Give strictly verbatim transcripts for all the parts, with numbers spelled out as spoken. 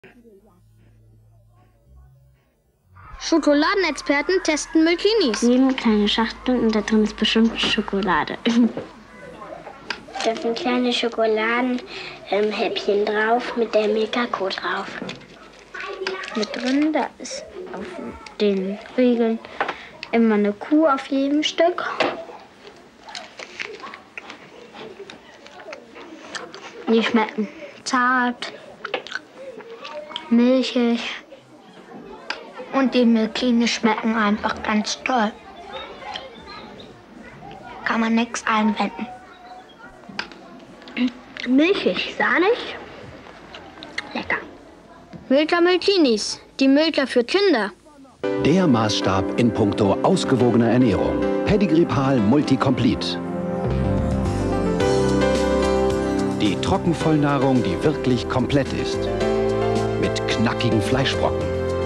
Schokoladenexperten testen Milkinis. Sieben kleine Schachteln und da drin ist bestimmt Schokolade. Da sind kleine Schokoladenhäppchen ähm, drauf mit der Milka-Co drauf. Mit drin, da ist auf den Riegeln immer eine Kuh auf jedem Stück. Die schmecken zart, milchig und die Milkinis schmecken einfach ganz toll. Kann man nichts einwenden. Milchig, sahnig, lecker. Milka Milkinis, die Milka für Kinder. Der Maßstab in puncto ausgewogener Ernährung. Pedigree-Pal Multicomplete. Die Trockenvollnahrung, die wirklich komplett ist. Mit knackigen Fleischbrocken.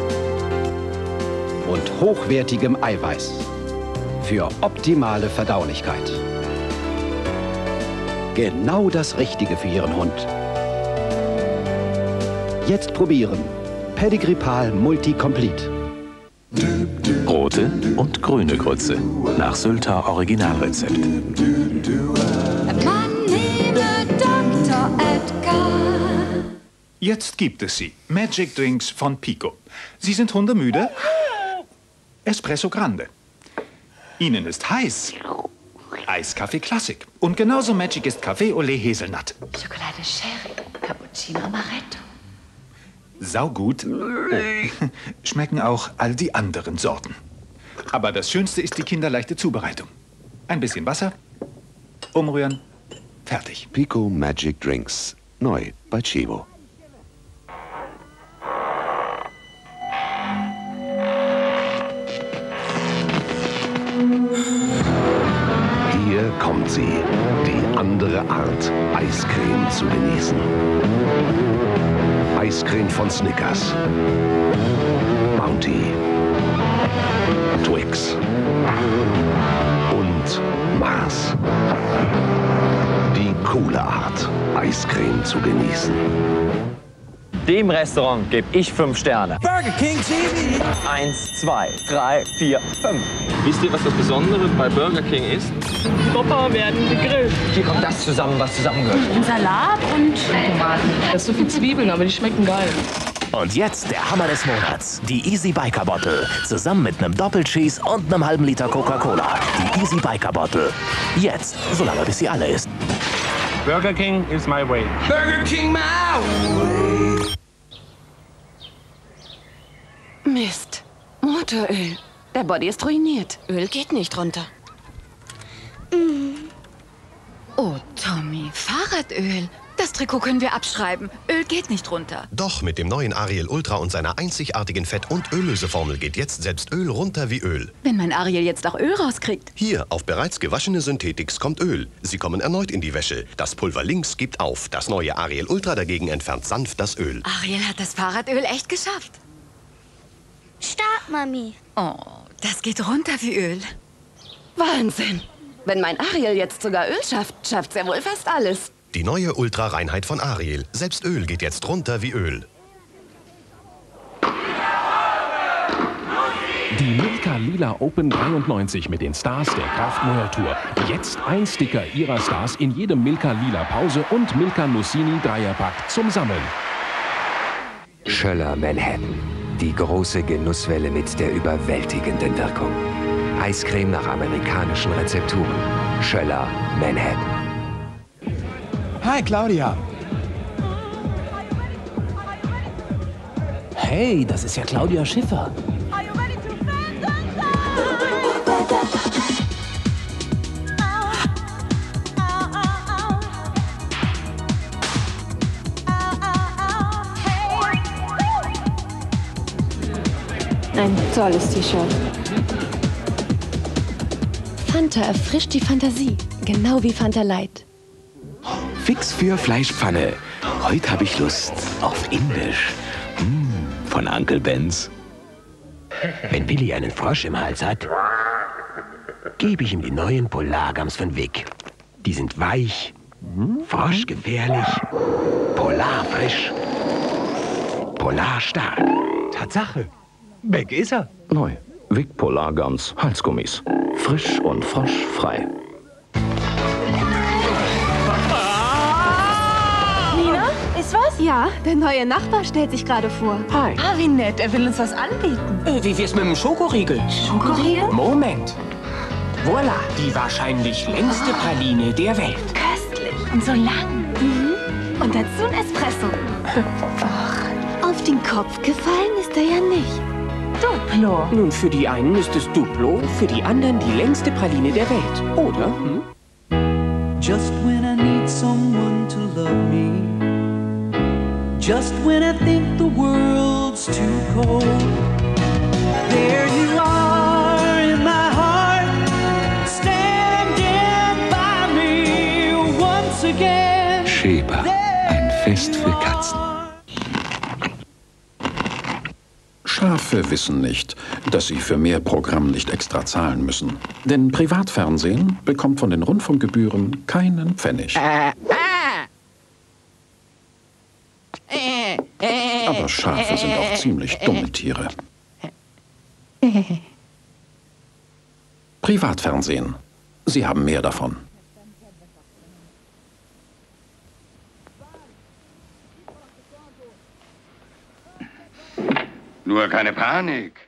Und hochwertigem Eiweiß. Für optimale Verdaulichkeit. Genau das Richtige für Ihren Hund. Jetzt probieren. Pedigree-Pal Multicomplete. Rote und grüne Grütze. Nach Sylter Originalrezept. Man nehme Doktor Edgar. Jetzt gibt es sie. Magic Drinks von Pico. Sie sind hundemüde? Espresso Grande. Ihnen ist heiß. Eiskaffee Klassik. Und genauso Magic ist Kaffee Olé Hazelnut. Schokolade Sherry, Cappuccino Amaretto. Saugut. Oh. Schmecken auch all die anderen Sorten. Aber das Schönste ist die kinderleichte Zubereitung. Ein bisschen Wasser, umrühren, fertig. Pico Magic Drinks. Neu bei Chibo. Hier kommt sie, die andere Art, Eiscreme zu genießen. Eiscreme von Snickers, Bounty, Twix und Mars. Die coole Art, Eiscreme zu genießen. Dem Restaurant gebe ich fünf Sterne. Burger King T V! Eins, zwei, drei, vier, fünf. Wisst ihr, was das Besondere bei Burger King ist? Die Whopper werden gegrillt. Hier kommt das zusammen, was zusammengehört. Ein Salat und Tomaten. Das ist so viel Zwiebeln, aber die schmecken geil. Und jetzt der Hammer des Monats. Die Easy Biker Bottle. Zusammen mit einem Doppelcheese und einem halben Liter Coca-Cola. Die Easy Biker Bottle. Jetzt, solange bis sie alle ist. Burger King is my way. Burger King my way! Mist. Motoröl. Der Body ist ruiniert. Öl geht nicht runter. Mm. Oh, Tommy, Fahrradöl. Das Trikot können wir abschreiben. Öl geht nicht runter. Doch mit dem neuen Ariel Ultra und seiner einzigartigen Fett- und Öllöseformel geht jetzt selbst Öl runter wie Öl. Wenn mein Ariel jetzt auch Öl rauskriegt. Hier, auf bereits gewaschene Synthetics kommt Öl. Sie kommen erneut in die Wäsche. Das Pulver links gibt auf. Das neue Ariel Ultra dagegen entfernt sanft das Öl. Ariel hat das Fahrradöl echt geschafft. Start, Mami. Oh, das geht runter wie Öl. Wahnsinn. Wenn mein Ariel jetzt sogar Öl schafft, schafft's ja wohl fast alles. Die neue Ultra-Reinheit von Ariel. Selbst Öl geht jetzt runter wie Öl. Die Milka Lila Open dreiundneunzig mit den Stars der Kraftmäher Tour. Jetzt ein Sticker ihrer Stars in jedem Milka Lila Pause und Milka Nussini Dreierpack zum Sammeln. Schöller Manhattan. Die große Genusswelle mit der überwältigenden Wirkung. Eiscreme nach amerikanischen Rezepturen. Schöller Manhattan. Hi, Claudia. Hey, das ist ja Claudia Schiffer. Ein tolles T-Shirt. Fanta erfrischt die Fantasie, genau wie Fanta Light. Fix für Fleischpfanne. Heute habe ich Lust auf Indisch. Mm, von Uncle Ben's. Wenn Billy einen Frosch im Hals hat, gebe ich ihm die neuen Polargums von Vic. Die sind weich, froschgefährlich, polarfrisch. Polarstar. Tatsache. Weg ist er. Neu. Vic Polargums Halsgummis. Frisch und froschfrei. Nina, ist was? Ja, der neue Nachbar stellt sich gerade vor. Hi. Ah, wie nett. Er will uns was anbieten. Äh, wie wär's mit dem Schokoriegel? Schokoriegel? Moment. Voila, die wahrscheinlich längste Praline der Welt. Köstlich. Und so lang. Mhm. Und dazu ein Espresso. Ach, auf den Kopf gefallen ist er ja nicht. Duplo. Nun, für die einen ist es Duplo, für die anderen die längste Praline der Welt, oder? Hm? Just when I need someone to love me, just when I think the world's too cold, there you are in my heart, standing by me once again. Sheba, ein Fest für Katzen. Schafe wissen nicht, dass sie für mehr Programm nicht extra zahlen müssen. Denn Privatfernsehen bekommt von den Rundfunkgebühren keinen Pfennig. Aber Schafe sind auch ziemlich dumme Tiere. Privatfernsehen. Sie haben mehr davon. Nur keine Panik.